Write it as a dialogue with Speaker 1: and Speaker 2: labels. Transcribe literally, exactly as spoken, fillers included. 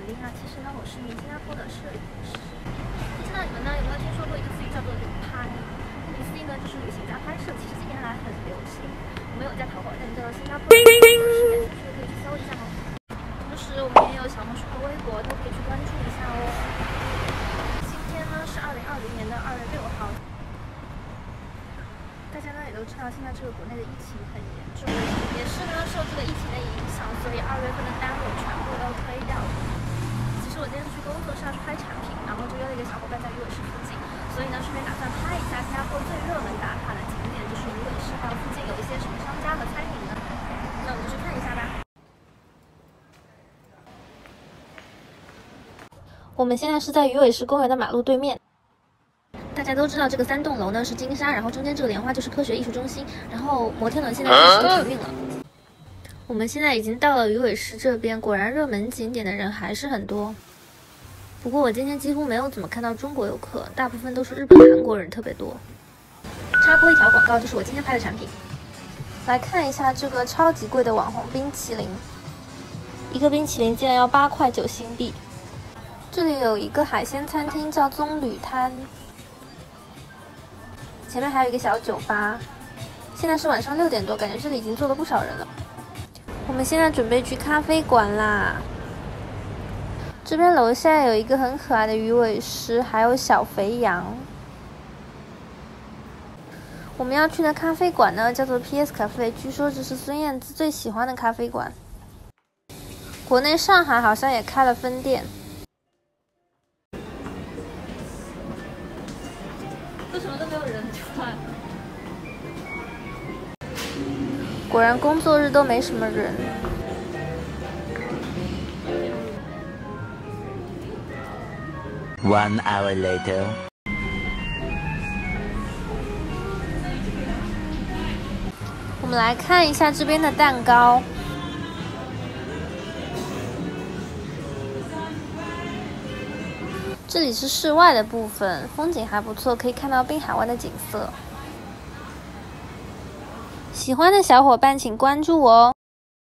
Speaker 1: 琳娜，其实呢，我是一名新加坡的摄影师。不知道你们呢有没有听说过一个词语叫做旅拍？意思呢就是旅行加拍摄，其实近年来很流行。我们有一家淘宝店叫新加坡的摄影师，感兴趣的可以去搜一下哦。同时，我们也有小红书和微博，都可以去关注一下哦。今天呢是二零二零年的二月六号。大家呢也都知道，现在这个国内的疫情很严重，也是呢受这个疫情的影响，所以二月份的单我全部都推掉了。其实我今天去工作是要去拍产品，然后就约了一个小伙伴在鱼尾狮附近，所以呢顺便打算拍一下新加坡最热门打卡的景点，就是鱼尾狮，还有附近有一些什么商家和餐饮呢？那我们就去看一下吧。我们现在是在鱼尾狮公园的马路对面。大家都知道这个三栋楼呢是金沙，然后中间这个莲花就是科学艺术中心，然后摩天轮现在暂时都停运了。我们现在已经到了鱼尾狮这边，果然热门景点的人还是很多。不过我今天几乎没有怎么看到中国游客，大部分都是日本、韩国人特别多。插播一条广告，就是我今天拍的产品。来看一下这个超级贵的网红冰淇淋，一个冰淇淋竟然要八块九新币。这里有一个海鲜餐厅叫棕榈滩。前面还有一个小酒吧，现在是晚上六点多，感觉这里已经坐了不少人了。我们现在准备去咖啡馆啦。这边楼下有一个很可爱的鱼尾狮，还有小肥羊。我们要去的咖啡馆呢，叫做 P S Cafe， 据说这是孙燕姿最喜欢的咖啡馆。国内上海好像也开了分店。为什么都没有人出来？果然工作日都没什么人。
Speaker 2: One hour later.
Speaker 1: 我们来看一下这边的蛋糕。这里是室外的部分，风景还不错，可以看到滨海湾的景色。喜欢的小伙伴请关注我哦。